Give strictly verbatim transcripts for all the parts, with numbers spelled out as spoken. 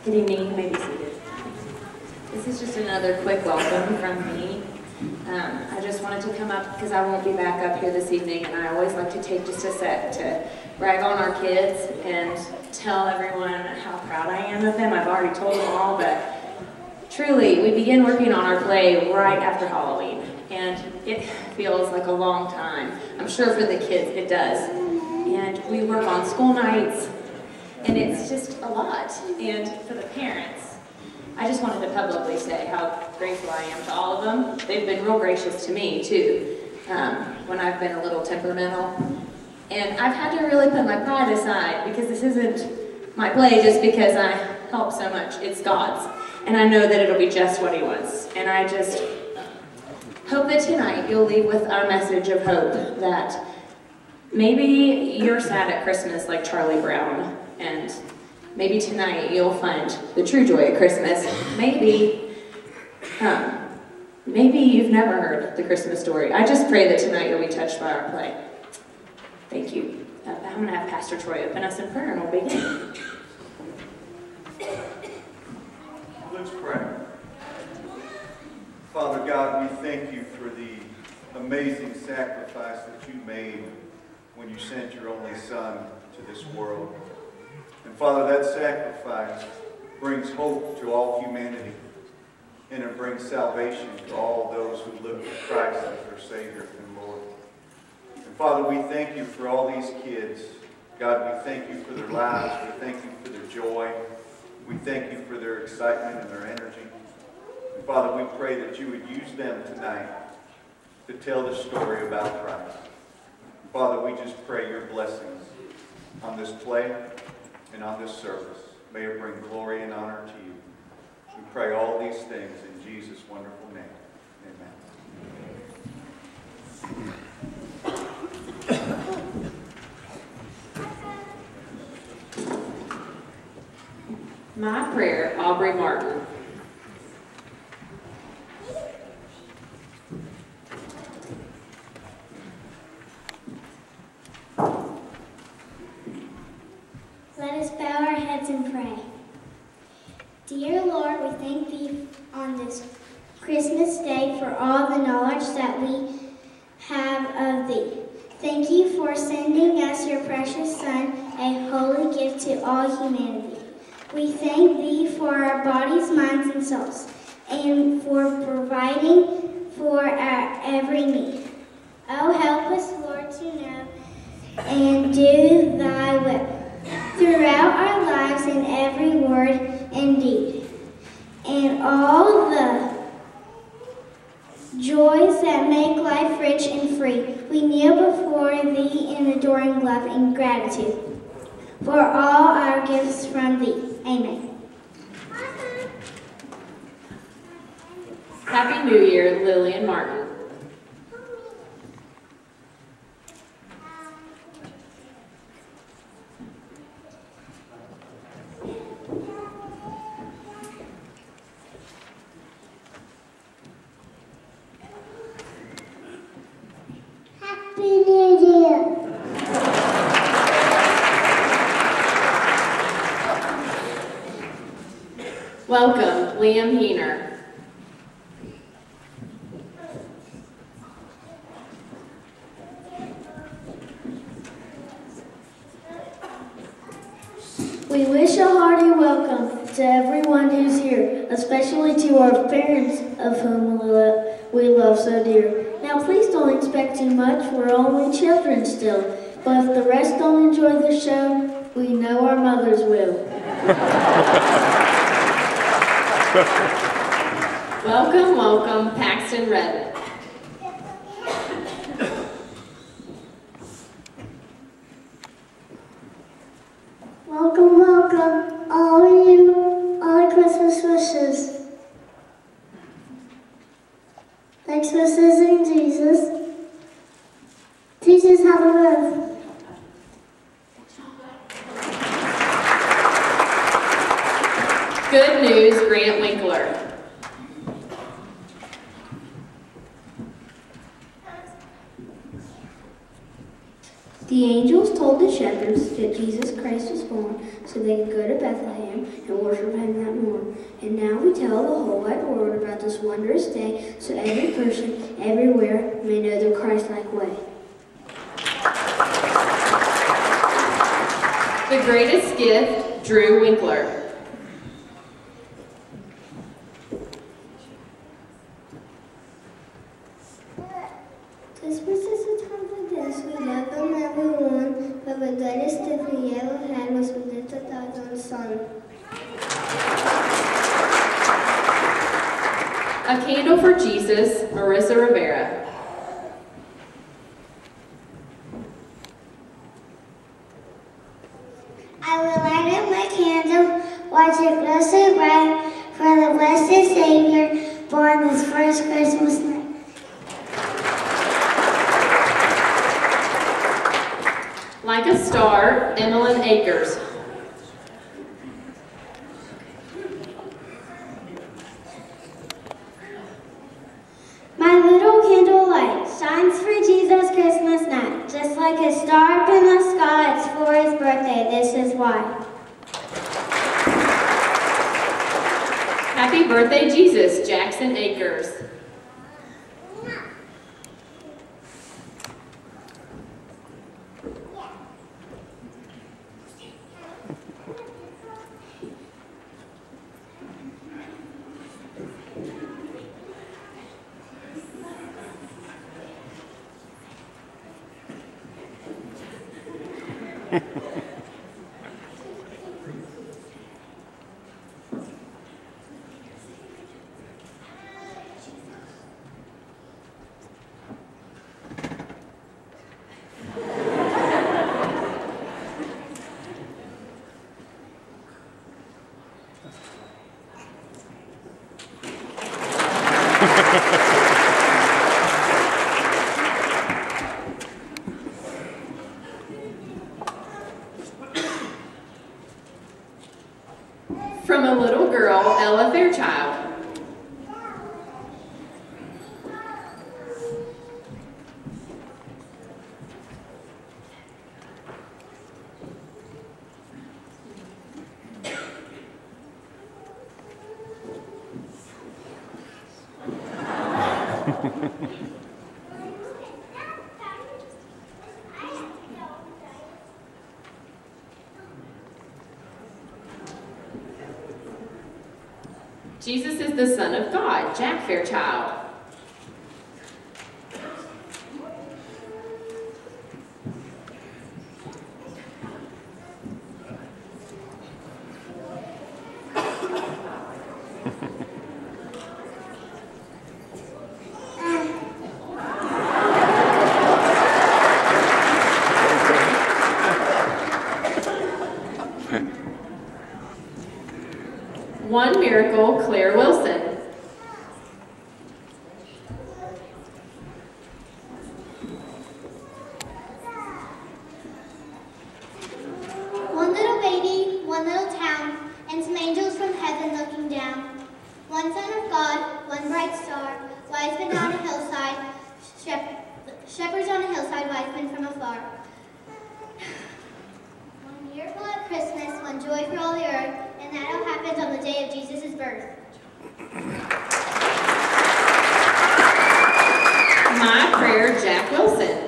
Good evening, you may be seated. This is just another quick welcome from me. Um, I just wanted to come up because I won't be back up here this evening, and I always like to take just a sec to brag on our kids and tell everyone how proud I am of them. I've already told them all, but truly, we began working on our play right after Halloween, and it feels like a long time. I'm sure for the kids it does. And we work on school nights, and it's just a lot. And for the parents, I just wanted to publicly say how grateful I am to all of them. They've been real gracious to me, too, um, when I've been a little temperamental. And I've had to really put my pride aside, because this isn't my play just because I help so much. It's God's. And I know that it'll be just what He wants. And I just hope that tonight you'll leave with our message of hope that maybe you're sad at Christmas like Charlie Brown, and maybe tonight you'll find the true joy at Christmas. Maybe, um, maybe you've never heard the Christmas story. I just pray that tonight you'll be touched by our play. Thank you. Uh, I'm going to have Pastor Troy open us in prayer, and we'll begin. Let's pray. Father God, we thank you for the amazing sacrifice that you made when you sent your only Son to this world. And Father, that sacrifice brings hope to all humanity, and it brings salvation to all those who look to Christ as their Savior and Lord. And Father, we thank you for all these kids. God, we thank you for their lives. We thank you for their joy. We thank you for their excitement and their energy. And Father, we pray that you would use them tonight to tell the story about Christ. Father, we just pray your blessings on this play and on this service. May it bring glory and honor to you. We pray all these things in Jesus' wonderful name. Amen. My prayer, Aubrey Martin. Let us bow our heads and pray. Dear Lord, we thank thee on this Christmas day for all the knowledge that we have of thee. Thank you for sending us your precious Son, a holy gift to all humanity. We thank thee for our bodies, minds, and souls, and for providing for our every need. Oh, help us, Lord, to know and do thy will throughout our lives in every word and deed, and all the joys that make life rich and free. We kneel before thee in adoring love and gratitude for all our gifts from thee. Amen. Happy New Year, Lillian Martin. Happy New Year. Welcome, Liam Heener. We wish a hearty welcome to everyone who's here, especially to our parents, of whom we lo- we love so dear. Now please don't expect too much, we're only children still, but if the rest don't enjoy the show, we know our mothers will. Welcome, welcome, Paxton Redmond. Welcome, welcome, all of you, all the Christmas wishes. Thanks for visiting Jesus. Teach us how to live. Good news, Grant Winkler. The angels told the shepherds that Jesus Christ was born, so they could go to Bethlehem and worship him that morn. And now we tell the whole wide world about this wondrous day, so every person everywhere may know the Christ-like way. The greatest gift, Drew Winkler. Christmas is a time for this. We love them everyone, but the greatest gift we ever had was when little God's Son. A candle for Jesus, Marissa Rivera. I will light up my candle, watch it glow so bright, for the blessed Savior born this first Christmas night. Like a Star, Emmeline Akers. My little candle light shines for Jesus Christmas night, just like a star up in the sky. It's for his birthday, this is why. Happy birthday, Jesus, Jackson Akers. From a little girl, Ella Fairchild. Jesus is the Son of God, Jack Fairchild. One Miracle, Claire Wilson. One little baby, one little town, and some angels from heaven looking down. One Son of God, one bright star, wise men on a hillside, shep shepherds on a hillside, wise men from afar. One miracle at Christmas, one joy for all the earth, and that all happens on the day of Jesus' birth. My Prayer, Jack Wilson.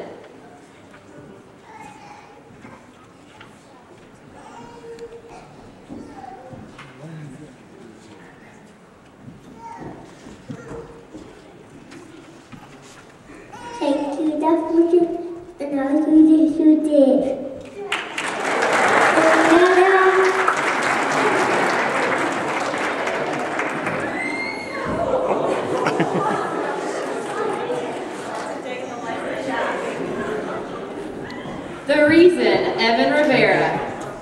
Thank you, Doctor, and I'll do this you did. The Reason, Evan Rivera.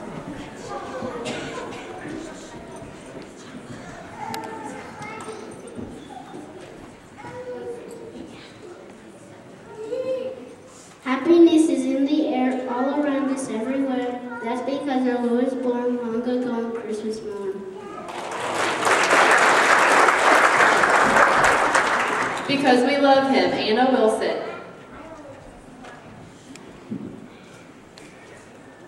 Happiness is in the air, all around us, everywhere. That's because our Lord was born long ago on Christmas morn. Because we love him, Anna Wilson.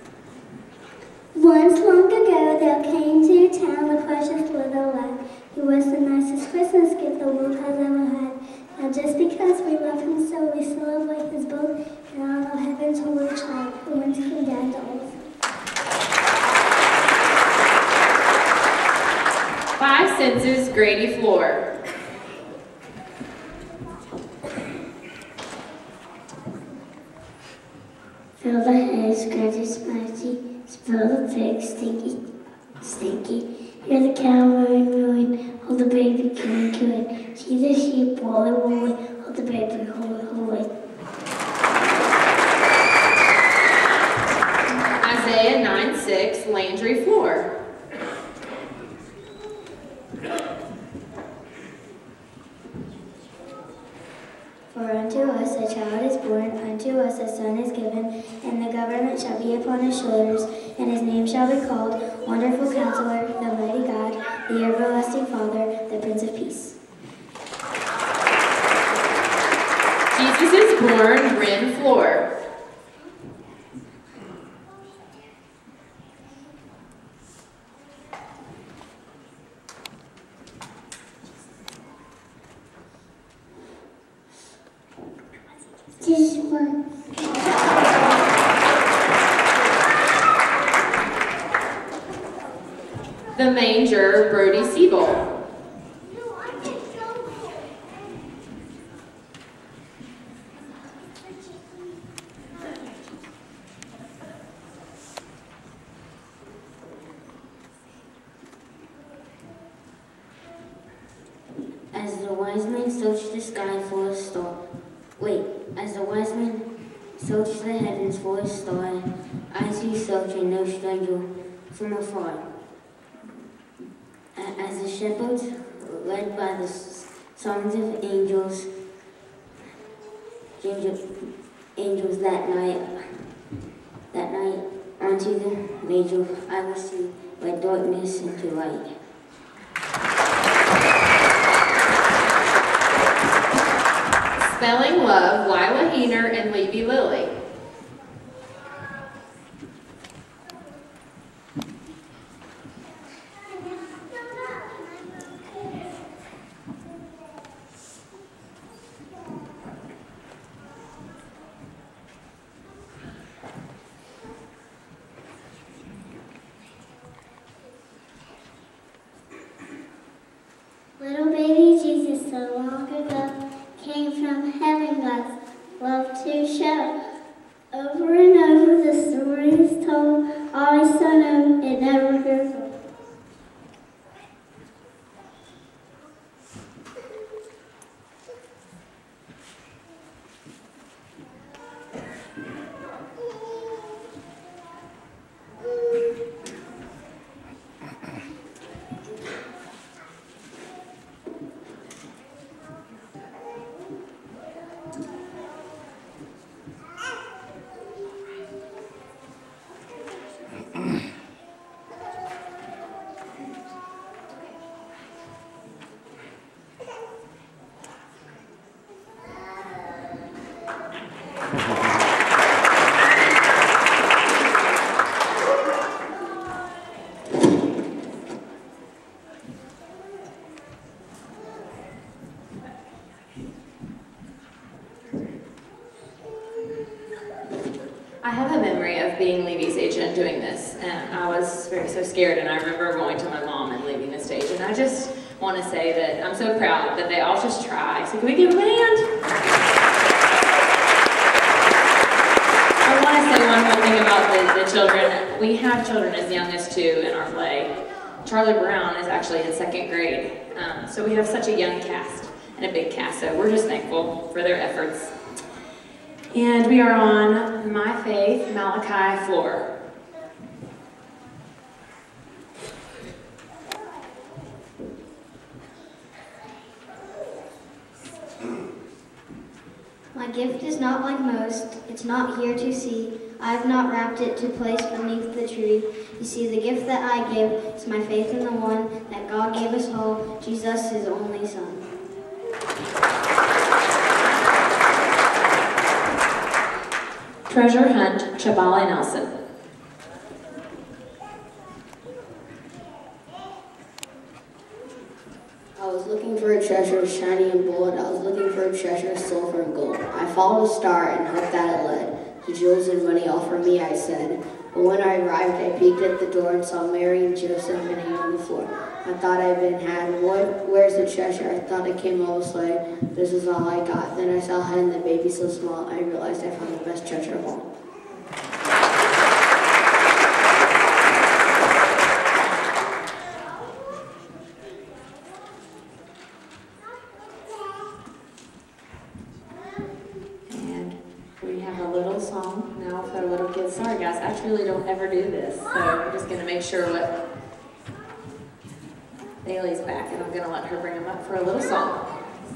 Once long ago, there came to town a precious little lad. He was the nicest Christmas gift the world has ever had. Now just because we love him so, we celebrate his birth and honor heaven's holy child who once came down to earth. Five senses, Grady Flohr. Fill the hay, scratchy, spicy, spill the pig, stinky, stinky. Hear the cow mooing, mooing, hold the baby, cooing, cooing. See the sheep, woolly, woolly, hold the baby, holy, holy. Isaiah nine six, Landri, Flohr. For unto us a child is born, unto us a son is given, and the government shall be upon his shoulders, and his name shall be called Wonderful Counselor, the Mighty God, the Everlasting Father, the Prince of Peace. Jesus is born, Rin, Flohr. Jesus is born. The manger, Brody Siebel. As the wise men searched the sky for a star. Wait, as the wise men searched the heavens for a star, I see searching no stranger from afar. As the shepherds, led by the songs of angels, angel, angels that night, that night onto the manger, I will see by darkness into light. Spelling Love, Lila Heener and Levy Lilly. Little baby Jesus, so long ago, came from heaven, God's love to show. Over and over the story is told, always so known, it never grows old. I have a memory of being Levy's age and doing this, and I was very so scared, and I remember going to my mom and leaving the stage, and I just want to say that I'm so proud that they all just try. So can we give them a hand? I want to say one more thing about the, the children. We have children as young as two in our play. Charlie Brown is actually in second grade, um, so we have such a young cast and a big cast, so we're just thankful for their efforts. And we are on My Faith, Malachi, Flohr. My gift is not like most, it's not here to see. I have not wrapped it to place beneath the tree. You see, the gift that I give is my faith in the one that God gave us all, Jesus, his only Son. Treasure Hunt, Chabale Nelson. looking for a treasure shiny and bold. I was looking for a treasure, silver and gold. I followed a star and hoped that it led to jewels and money, all for me, I said. But when I arrived, I peeked at the door and saw Mary and Joseph and hanging on the floor. I thought I'd been had. What? Where's the treasure? I thought it came all this way. This is all I got. Then I saw her and the baby so small. I realized I found the best treasure of all. Sorry guys, I truly don't ever do this, so I'm just going to make sure what Bailey's back, and I'm going to let her bring him up for a little song.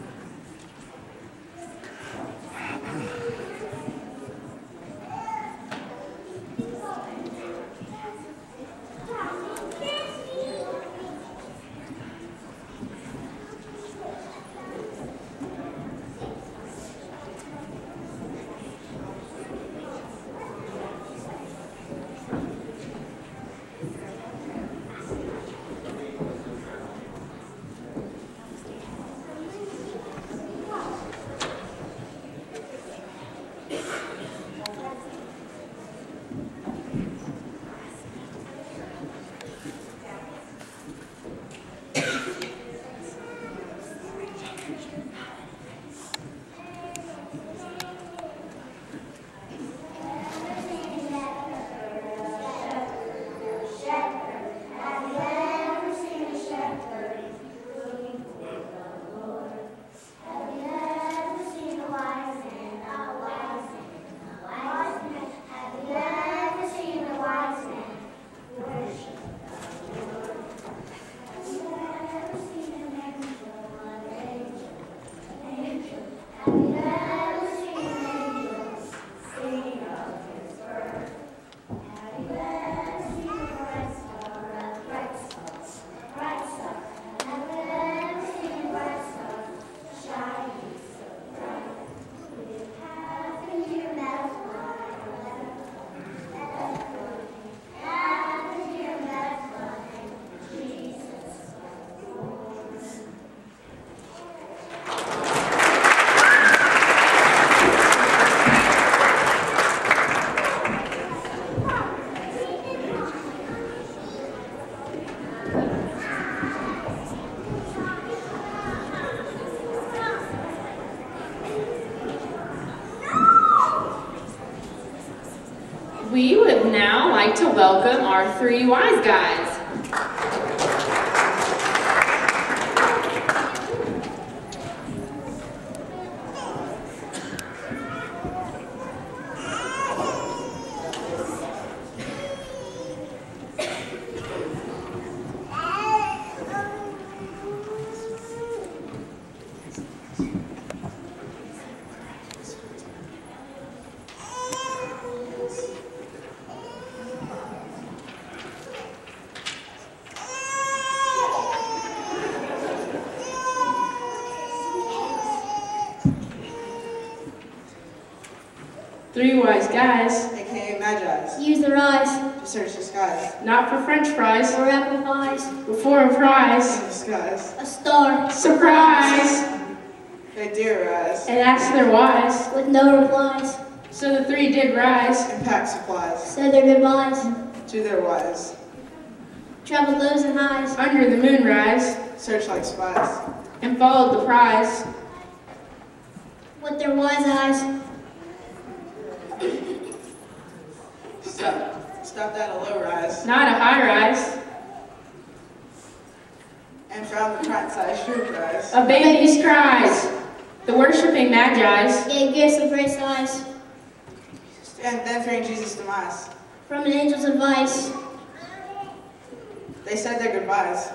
We would now like to welcome our three wise guys. Three wise guys, A K A Magi's, Use their eyes to search the skies, not for French fries, or apple pies. but for a prize. in the skies. A star Surprise! They do arise, And asked their wise. with no replies. So the three did rise. and pack supplies Said their goodbyes. to their wise. Traveled lows and highs. Under the moonrise, Search like spies. and followed the prize. With their wise eyes. Stop, stopped at a low rise, Not a high rise. and found the pint-sized true prize. A baby's cries. The worshiping magi's. Gave gifts of great size. And then fearing Jesus' demise, From an angel's advice. they said their goodbyes.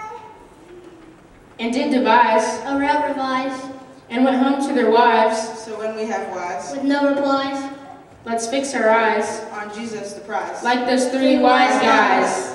And did devise. A route revised. And went home to their wives. So when we have wise, With no replies. Let's fix our eyes. on Jesus the prize. Like those three wise guys.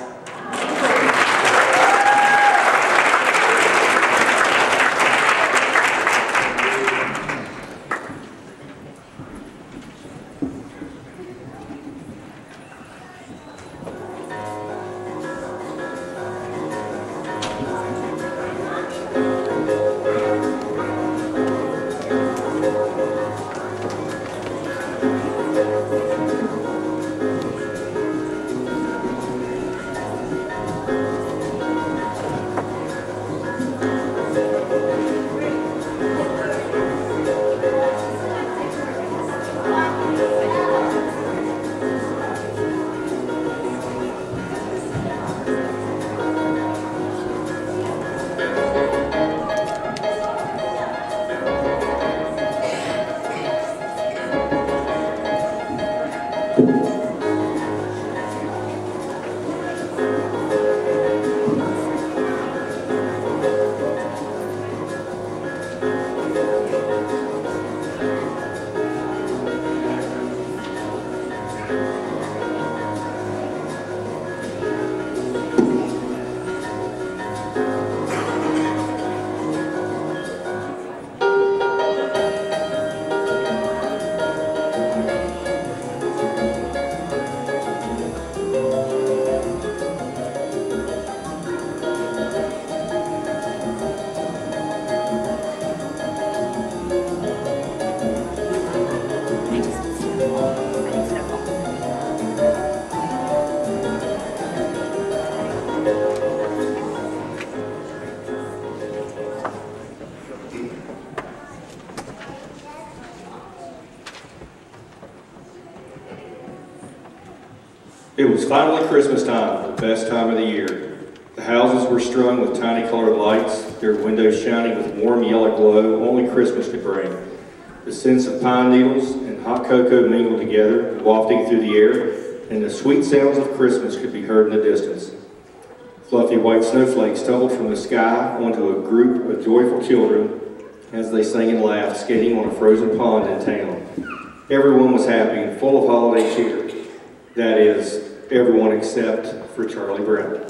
it was finally Christmas time, the best time of the year. The houses were strung with tiny colored lights, their windows shining with warm yellow glow only Christmas could bring. The scents of pine needles and hot cocoa mingled together, wafting through the air, and the sweet sounds of Christmas could be heard in the distance. Fluffy white snowflakes tumbled from the sky onto a group of joyful children as they sang and laughed, skating on a frozen pond in town. Everyone was happy and full of holiday cheer. That is, everyone except for Charlie Brown.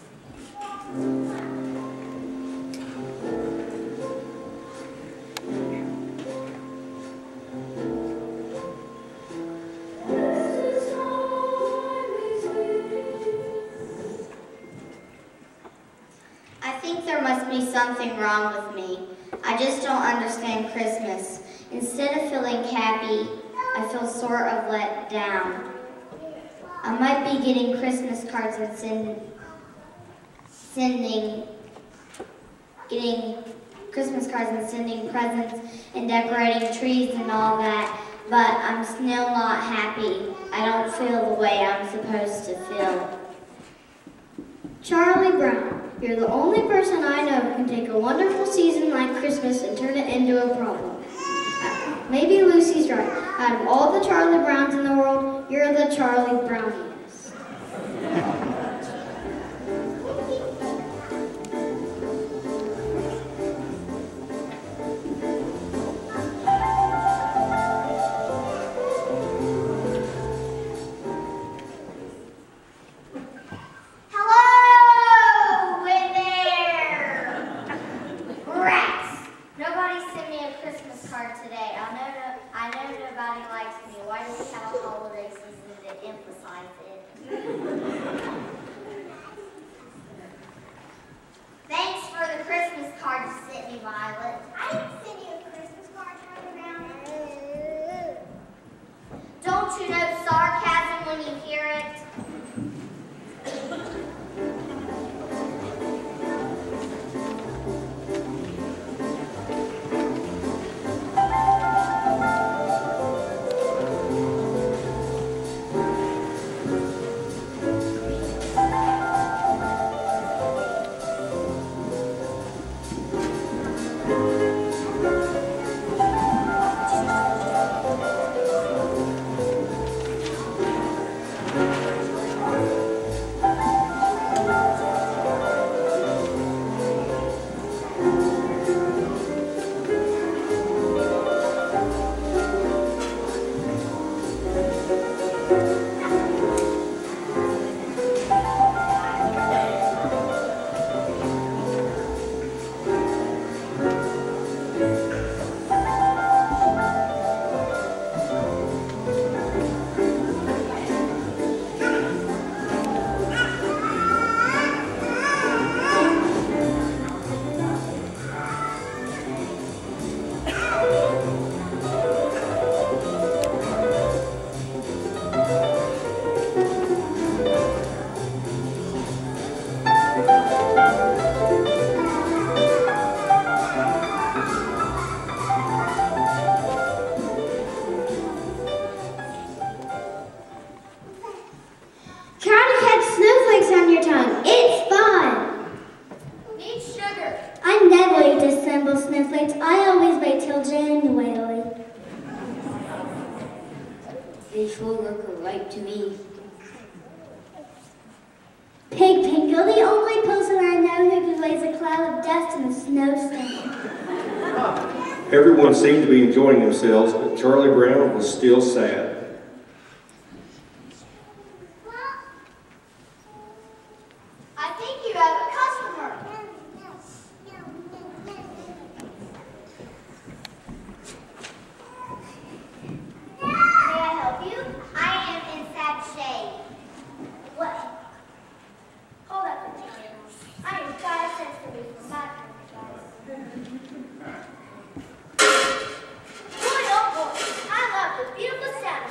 I think there must be something wrong with me. I just don't understand Christmas. Instead of feeling happy, I feel sort of let down. I might be getting Christmas cards and send, sending, getting Christmas cards and sending presents and decorating trees and all that, but I'm still not happy. I don't feel the way I'm supposed to feel. Charlie Brown, you're the only person I know who can take a wonderful season like Christmas and turn it into a problem. Maybe Lucy's right. Out of all the Charlie Browns in the world, you're the Charlie Browniest. Hello in there! Rats! Nobody sent me a Christmas card today. I know, no, I know nobody likes me. Why do we have a holiday season to emphasize it? Thanks for the Christmas card you sent me, Violet. I didn't send you a Christmas card, Charlie Brown. Don't you know sarcasm when you hear it? They sure look alike to me. Pig Pig, you're the only person I know who could raise a cloud of dust in a snowstorm. Everyone seemed to be enjoying themselves, but Charlie Brown was still sad. I think you have a customer. May I help you? I am in sad shape. What? Hold up a minute. I am five cents for me for my merchandise. Boy, oh boy, I love the beautiful sound of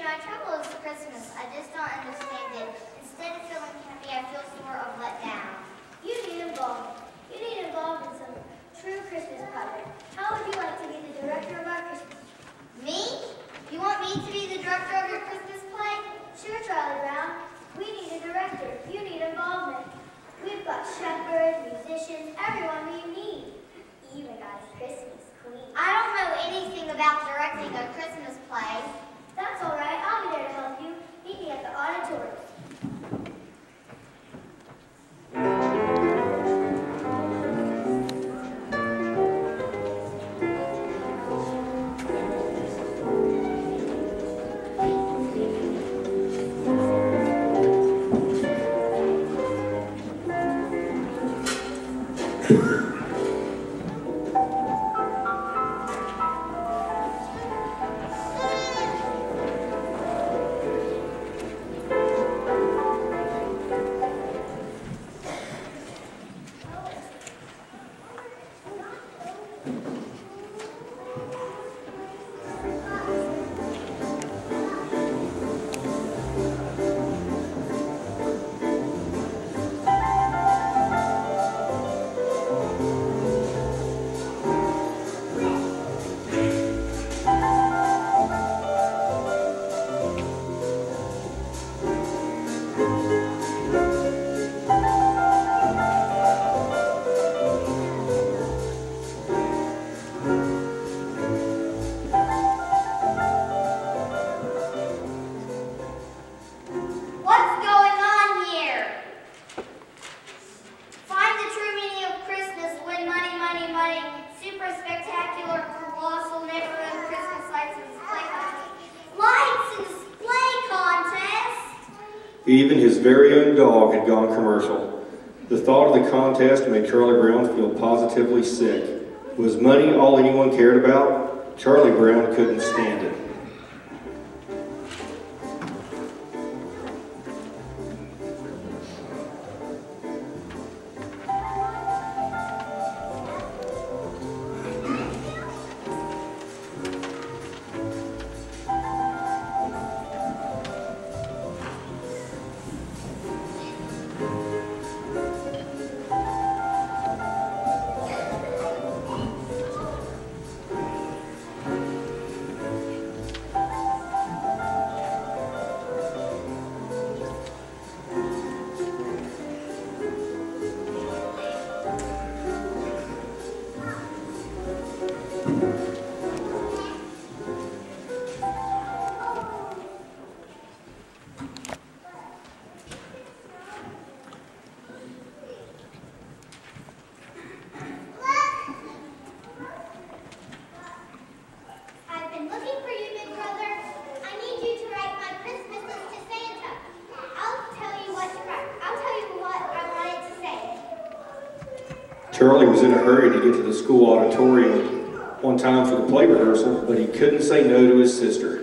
my trouble is Christmas. I just don't understand it. Instead of feeling happy, I feel sort of let down. You need involvement. You need involvement in some true Christmas project. How would you like to be the director of our Christmas? Me? You want me to be the director of your Christmas play? Sure, Charlie Brown. We need a director. You need involvement. We've got shepherds, musicians, everyone we need. Even got a Christmas queen. I don't know anything about directing a Christmas play. That's all right. I'll be there to help you. Meet me at the auditorium. Even his very own dog had gone commercial. The thought of the contest made Charlie Brown feel positively sick. Was money all anyone cared about? Charlie Brown couldn't stand it. Charlie was in a hurry to get to the school auditorium on time for the play rehearsal, but he couldn't say no to his sister.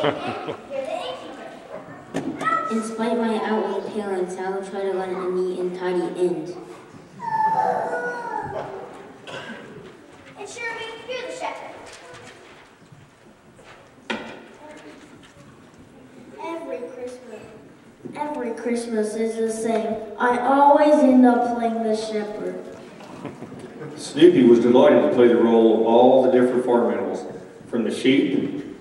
You're the innkeeper. In spite of my outward appearance, I will try to run a neat and tidy end. And Sherman, you're the shepherd. Every Christmas, every Christmas is the same. I always end up playing the shepherd. Snoopy was delighted to play the role of all the different farm animals, from the sheep,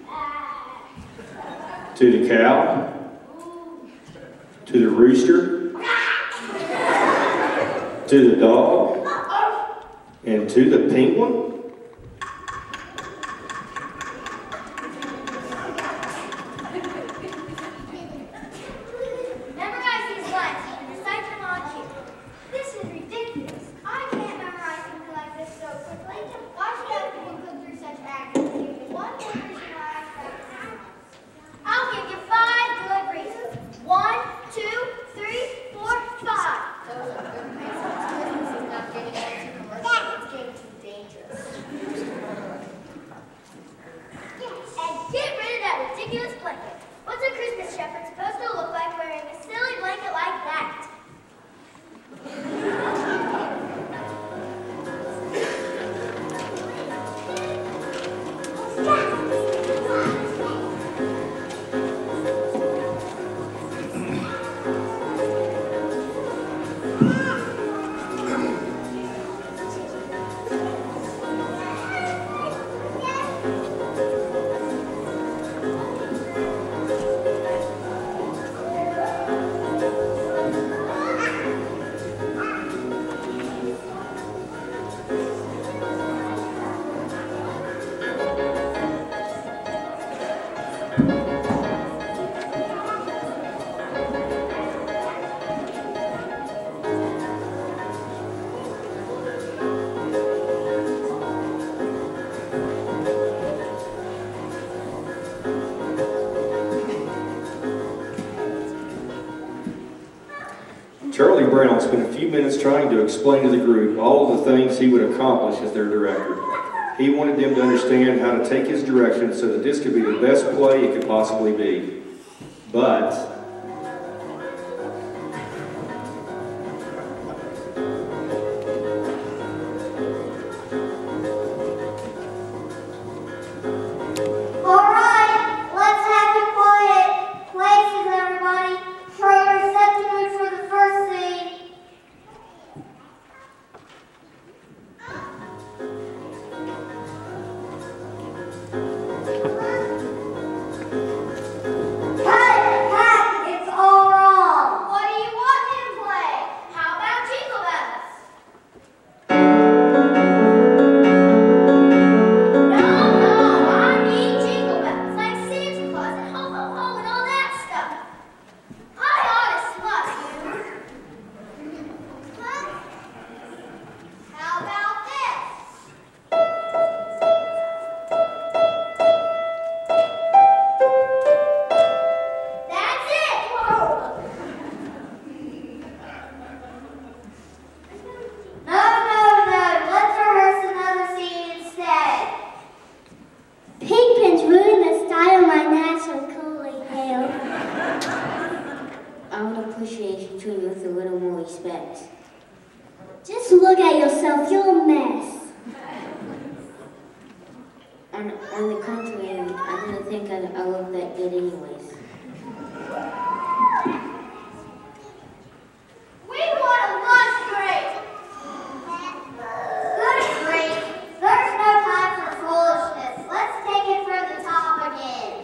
to the cow, to the rooster, to the dog, and to the penguin. Memorize these lines and recite them on cue. This is ridiculous. I can't memorize something like this so quickly. Why should I have people go through such accuracy? Give me one good reason why I practice. I'll give you five good reasons. One, two, three, four, five. Those are good reasons. Christmas is not getting too commercial. It's getting too dangerous. And get rid of that ridiculous blanket. What's a Christmas shepherd supposed to look like wearing a silly blanket like that? Charlie Brown spent a few minutes trying to explain to the group all of the things he would accomplish as their director. He wanted them to understand how to take his direction so that this could be the best play it could possibly be. But All right, let's have it quiet. Places, everybody. Try to set the mood for the first scene. Cut! Cut! It's all wrong. What do you want me to play? How about Jingle Bells? No, no, I mean Jingle Bells, like Santa Claus and Ho Ho Ho and all that stuff. I ought to slut you. Huh? How about this? That's it. No, no, no. Let's rehearse another scene instead. Pigpens ruin the style of my natural cooling hair. I would appreciate you treat me with a little more respect. Just look at yourself, you're a mess. On, on the contrary, I didn't think I, I looked that good anyways. We want a lunch break. Good grief. There's no time for foolishness. Let's take it from the top again.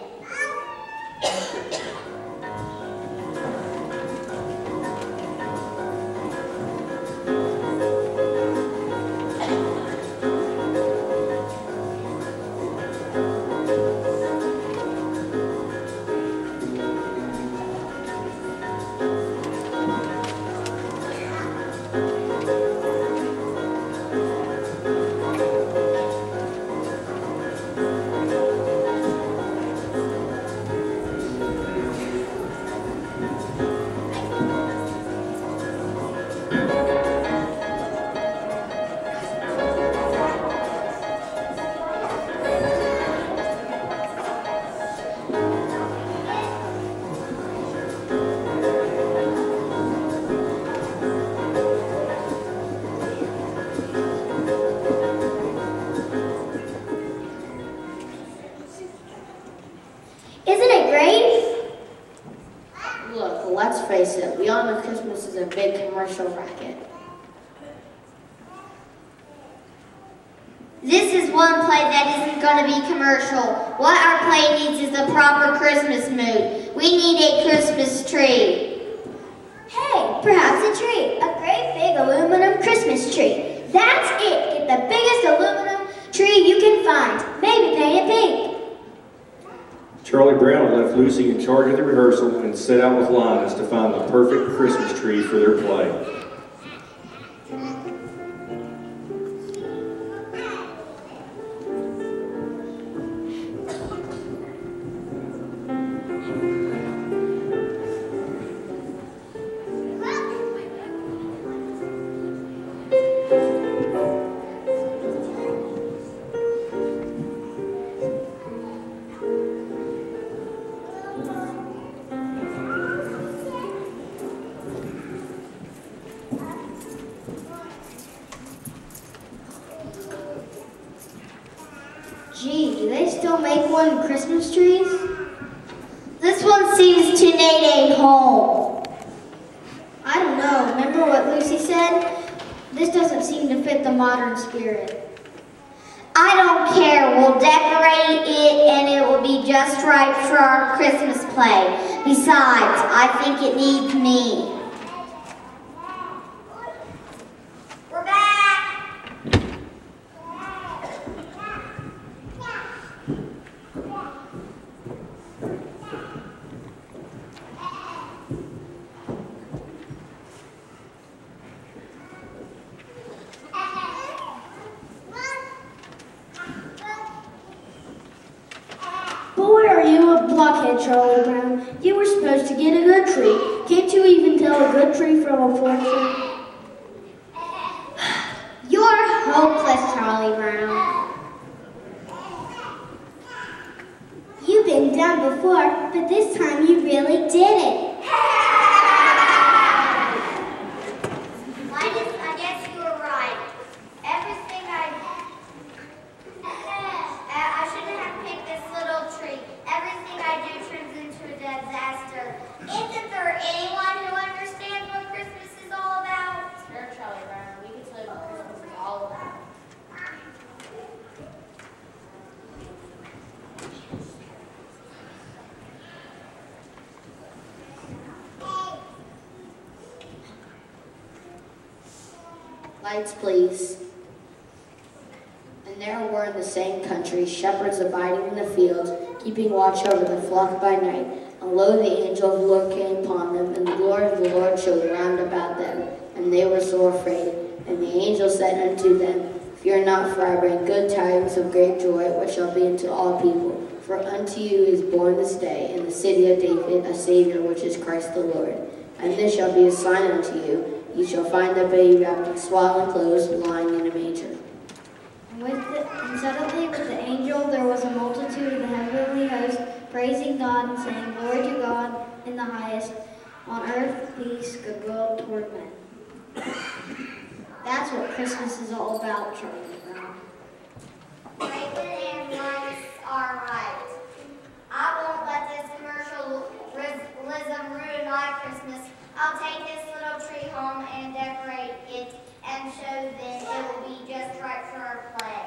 face it, we all know Christmas is a big commercial racket. This is one play that isn't going to be commercial. What our play needs is a proper Christmas mood. We need a Christmas tree. Hey, perhaps a tree. A great big aluminum Christmas tree. That's it. Get the biggest aluminum tree you can find. Maybe paint it pink. Charlie Brown left Lucy in charge of the rehearsal and set out with Linus to find the perfect Christmas tree for their play. Gee, do they still make one Christmas trees? This one seems to need a home. I don't know. Remember what Lucy said? This doesn't seem to fit the modern spirit. I don't care. We'll decorate it and it will be just right for our Christmas play. Besides, I think it needs me. We're back! Boy, are you a blockhead, Charlie Brown. You were supposed to get a good tree. Can't you even tell a good tree from a poor tree? You're hopeless, Charlie Brown. You've been done before, but this time you really did it. Linus, I guess you were right. Everything I... I shouldn't have picked this little tree. Everything I do turns into a disaster. Isn't there anyone who understands what Christmas is all about? Sure, Charlie Brown, we can tell you what Christmas is all about. Lights, please. And there were in the same country shepherds abiding in the fields, keeping watch over the flock by night. And lo, the angel of the Lord came upon them, and the glory of the Lord shone round about them. And they were sore afraid. And the angel said unto them, Fear not, for I bring good tidings of great joy, which shall be unto all people. For unto you is born this day in the city of David a Savior, which is Christ the Lord. And this shall be a sign unto you. You shall find the baby wrapped in swaddling clothes, lying in a manger. And, with the, and suddenly with the angel there was a multitude of the heavenly host, praising God and saying, Glory to God in the highest, on earth peace, goodwill toward men. That's what Christmas is all about, Charlie Brown. Raven and Linus are right. I won't let this commercialism ruin my Christmas. I'll take this little tree home and decorate it and show them it will be just right for our play.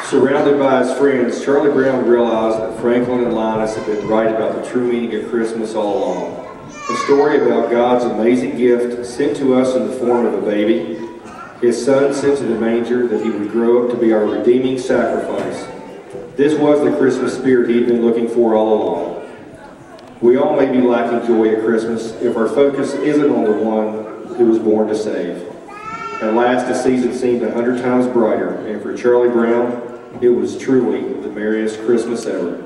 Surrounded by his friends, Charlie Brown realized that Franklin and Linus had been right about the true meaning of Christmas all along. A story about God's amazing gift sent to us in the form of a baby, his son sent to the manger that he would grow up to be our redeeming sacrifice. This was the Christmas spirit he'd been looking for all along. We all may be lacking joy at Christmas if our focus isn't on the one who was born to save. At last, the season seemed a hundred times brighter, and for Charlie Brown, it was truly the merriest Christmas ever.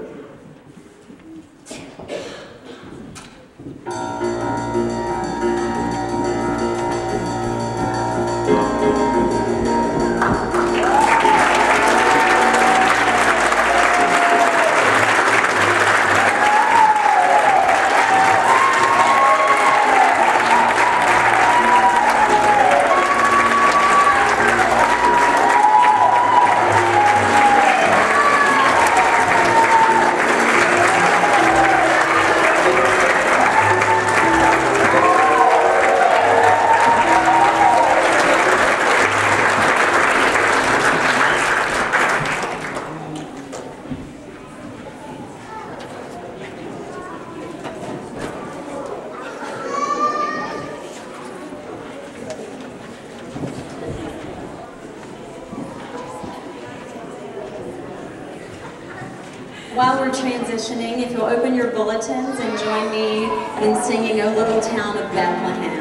While we're transitioning, if you'll open your bulletins and join me in singing O Little Town of Bethlehem.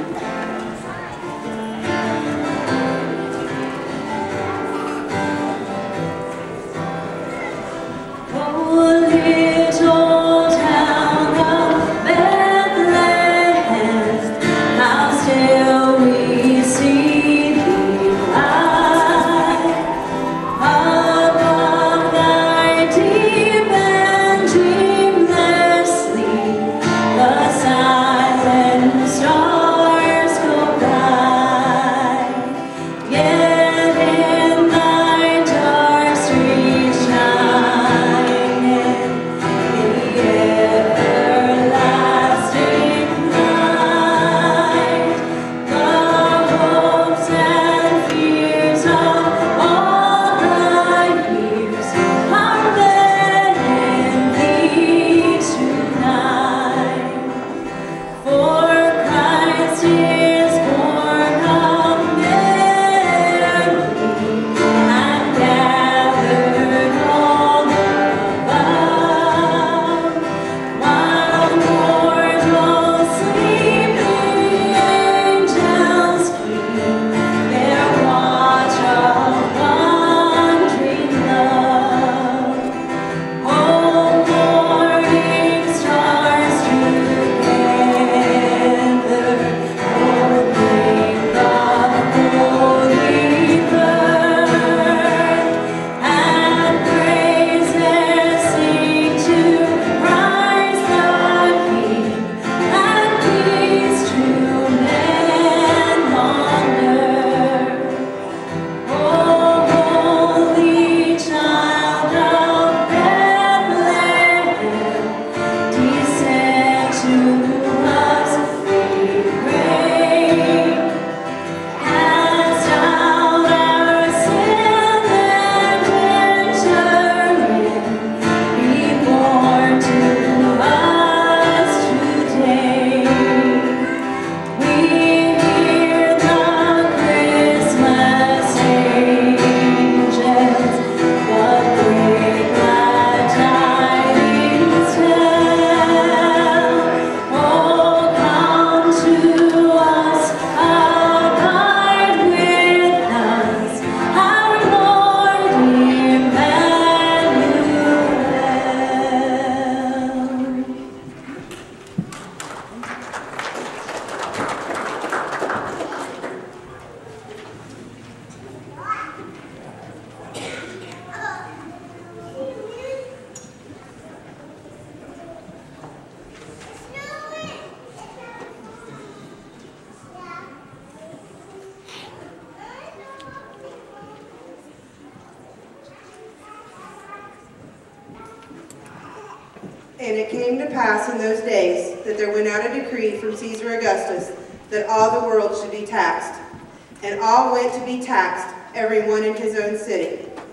And it came to pass in those days that there went out a decree from Caesar Augustus that all the world should be taxed. And all went to be taxed, every one in his own city.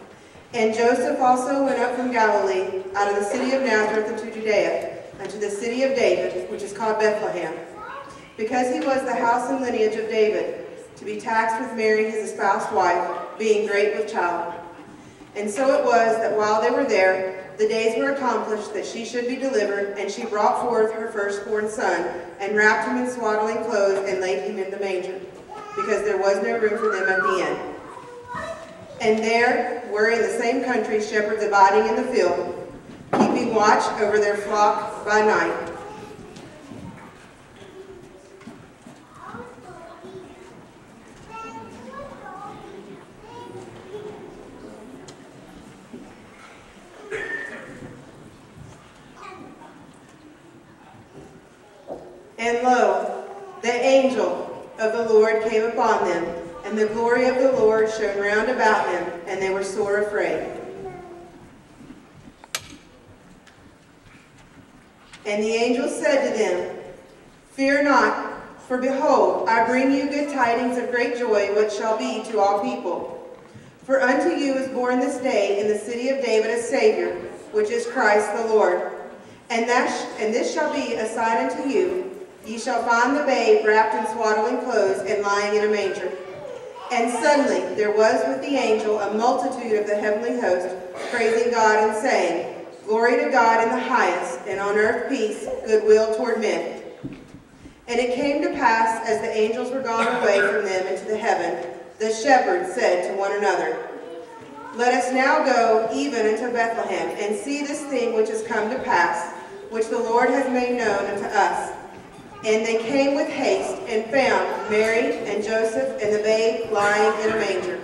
And Joseph also went up from Galilee, out of the city of Nazareth into Judea, unto the city of David, which is called Bethlehem, because he was the house and lineage of David, to be taxed with Mary his espoused wife, being great with child. And so it was that while they were there, the days were accomplished that she should be delivered, and she brought forth her firstborn son, and wrapped him in swaddling clothes, and laid him in the manger, because there was no room for them at the inn. And there were in the same country shepherds abiding in the field, keeping watch over their flock by night. And lo, the angel of the Lord came upon them, and the glory of the Lord shone round about them, and they were sore afraid. And the angel said to them, Fear not, for behold, I bring you good tidings of great joy, which shall be to all people. For unto you is born this day in the city of David a Savior, which is Christ the Lord. And, that sh and this shall be a sign unto you. Ye shall find the babe wrapped in swaddling clothes and lying in a manger. And suddenly there was with the angel a multitude of the heavenly host, praising God and saying, Glory to God in the highest, and on earth peace, goodwill toward men. And it came to pass, as the angels were gone away from them into the heaven, the shepherds said to one another, Let us now go even unto Bethlehem, and see this thing which is come to pass, which the Lord has made known unto us. And they came with haste, and found Mary and Joseph and the babe lying in a manger.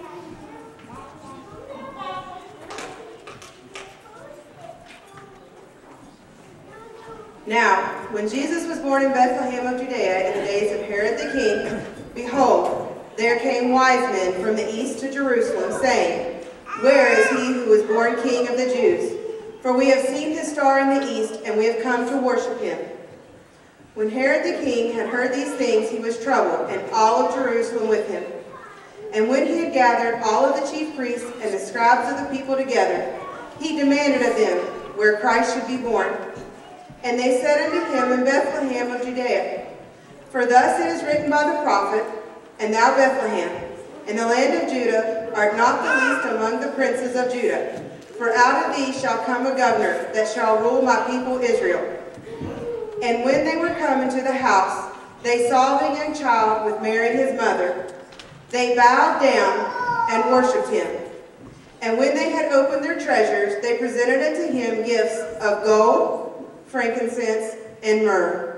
Now, when Jesus was born in Bethlehem of Judea in the days of Herod the king, behold, there came wise men from the east to Jerusalem, saying, Where is he who was born King of the Jews? For we have seen his star in the east, and we have come to worship him. When Herod the king had heard these things, he was troubled, and all of Jerusalem with him. And when he had gathered all of the chief priests and the scribes of the people together, he demanded of them where Christ should be born. And they said unto him, In Bethlehem of Judea. For thus it is written by the prophet, And thou, Bethlehem, in the land of Judah, art not the least among the princes of Judah. For out of thee shall come a governor that shall rule my people Israel. And when they were come into the house, they saw the young child with Mary his mother. They bowed down and worshipped him. And when they had opened their treasures, they presented unto him gifts of gold, frankincense, and myrrh.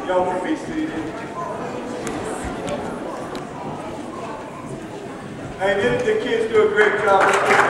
Y'all can be seated. Hey, didn't the kids do a great job?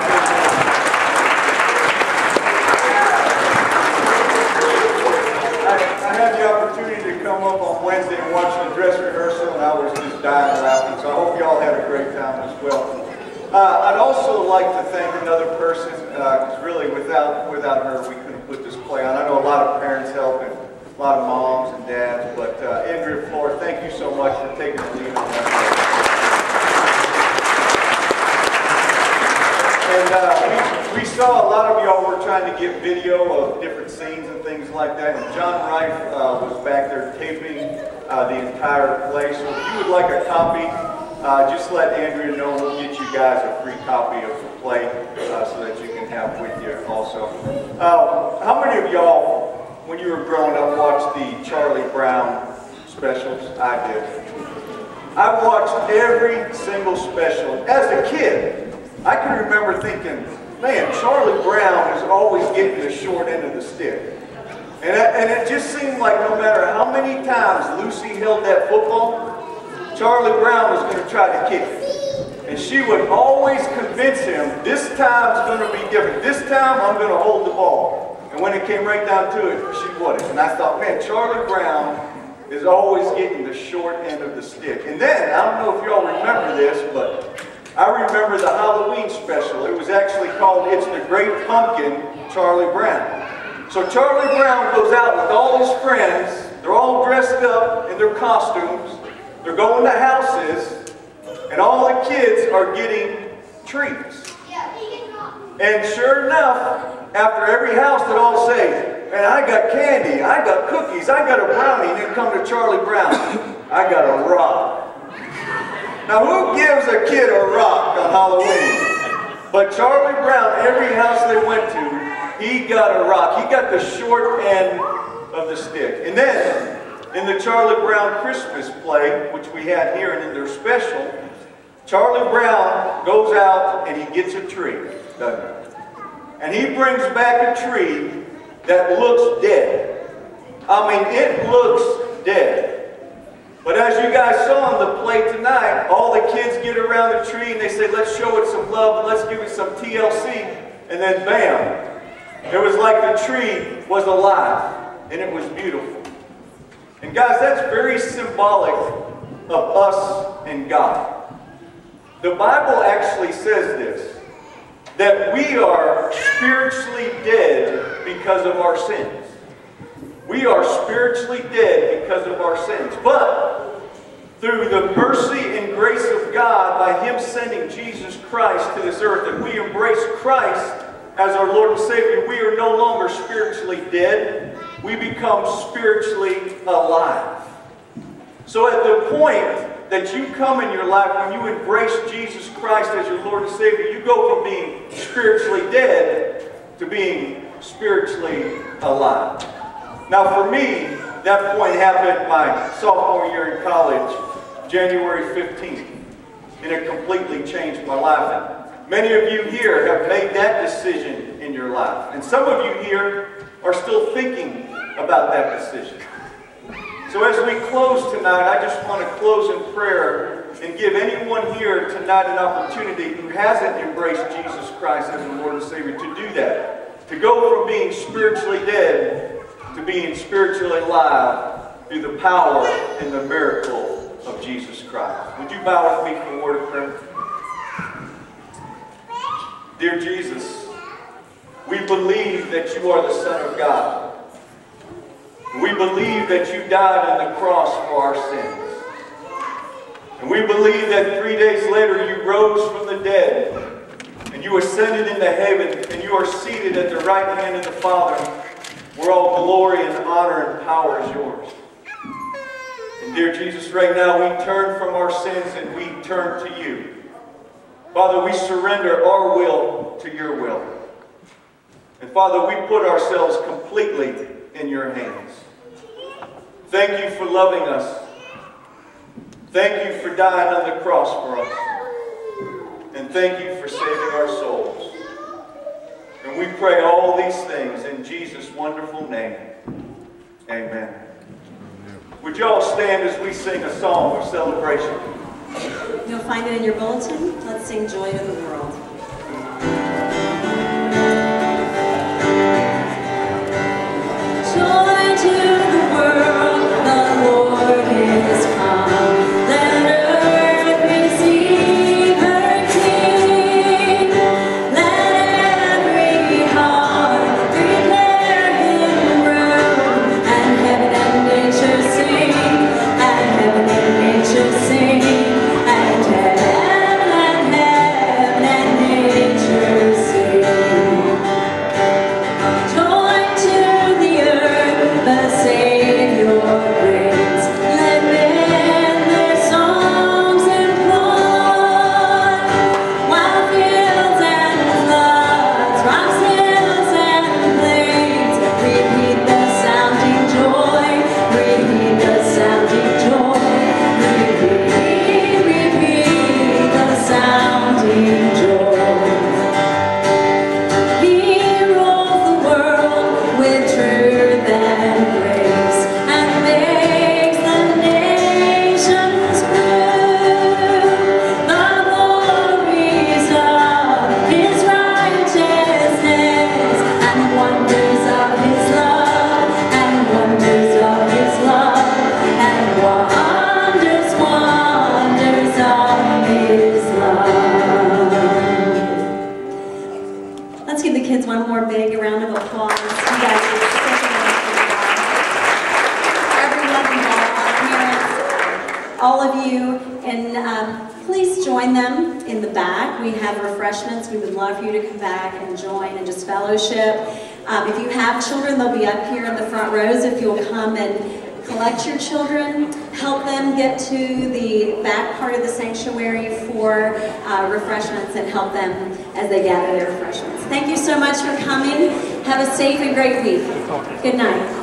I, I had the opportunity to come up on Wednesday and watch the dress rehearsal, and I was just dying laughing, so I hope y'all had a great time as well. Uh, I'd also like to thank another person, because uh, really without, without her we couldn't put this play on. I know a lot of parents help, and a lot of moms and dads, but uh, Andrea, Flohr, thank you so much for taking the lead on that. And uh, we, we saw a lot of y'all were trying to get video of different scenes and things like that, and John Reif uh, was back there taping uh, the entire play, so if you would like a copy, Uh, just let Andrea know, we'll get you guys a free copy of the play uh, so that you can have with you also. Uh, how many of y'all, when you were growing up, watched the Charlie Brown specials? I did. I watched every single special. As a kid, I can remember thinking, man, Charlie Brown is always getting the short end of the stick. And it, and it just seemed like no matter how many times Lucy held that football, Charlie Brown was going to try to kick it. And she would always convince him, this time's going to be different. This time I'm going to hold the ball. And when it came right down to it, she wouldn't. And I thought, man, Charlie Brown is always getting the short end of the stick. And then, I don't know if y'all remember this, but I remember the Halloween special. It was actually called It's the Great Pumpkin, Charlie Brown. So Charlie Brown goes out with all his friends. They're all dressed up in their costumes. They're going to houses, and all the kids are getting treats. And sure enough, after every house, they'd all say, man, I got candy, I got cookies, I got a brownie, and then come to Charlie Brown, I got a rock. Now, who gives a kid a rock on Halloween? But Charlie Brown, every house they went to, he got a rock. He got the short end of the stick. And then, in the Charlie Brown Christmas play, which we had here and in their special, Charlie Brown goes out and he gets a tree, doesn't he? And he brings back a tree that looks dead. I mean, it looks dead. But as you guys saw in the play tonight, all the kids get around the tree and they say, let's show it some love and let's give it some T L C. And then bam, it was like the tree was alive and it was beautiful. And guys, that's very symbolic of us and God. The Bible actually says this, that we are spiritually dead because of our sins. We are spiritually dead because of our sins. But through the mercy and grace of God, by Him sending Jesus Christ to this earth, and we embrace Christ as our Lord and Savior, we are no longer spiritually dead. We become spiritually alive. So at the point that you come in your life, when you embrace Jesus Christ as your Lord and Savior, you go from being spiritually dead to being spiritually alive. Now for me, that point happened my sophomore year in college, January fifteenth. And it completely changed my life. And many of you here have made that decision in your life. And some of you here are still thinking about that decision. So as we close tonight, I just want to close in prayer and give anyone here tonight an opportunity who hasn't embraced Jesus Christ as the Lord and Savior to do that. To go from being spiritually dead to being spiritually alive through the power and the miracle of Jesus Christ. Would you bow with me for a word of prayer? Dear Jesus, we believe that you are the Son of God. We believe that you died on the cross for our sins. And we believe that three days later you rose from the dead and you ascended into heaven and you are seated at the right hand of the Father, where all glory and honor and power is yours. And dear Jesus, right now we turn from our sins and we turn to you. Father, we surrender our will to your will. And Father, we put ourselves completely in your hands. Thank you for loving us. Thank you for dying on the cross for us. And thank you for saving our souls. And we pray all these things in Jesus' wonderful name. Amen. Would you all stand as we sing a song of celebration? You'll find it in your bulletin. Let's sing Joy to the World. Joy to the world, the Lord is come. Let earth receive her King. Let every heart prepare him room, and heaven and nature sing, and heaven and nature sing, and heaven and heaven and nature sing. Joy to the earth, the Savior reigns. Let men their songs employ, while fields and floods, rocks, hills and plains, repeat the sounding joy, repeat the sounding joy, repeat, repeat the sounding joy. He rules the world with truth and grace, and makes the nations prove the glories of his righteousness, and wonders of his love, and wonders of his love, and wonders, wonders of his love. Let's give the kids one more big round of applause. You guys are such a wonderful job. Everyone involved, parents, all of you, and um, please join them in the back. We have refreshments. We would love for you to come back and join and just fellowship. Um, if you have children, they'll be up here in the front rows. If you'll come and collect your children, help them get to the back part of the sanctuary for uh, refreshments, and help them as they gather their refreshments. Thank you so much for coming. Have a safe and great week. Good night.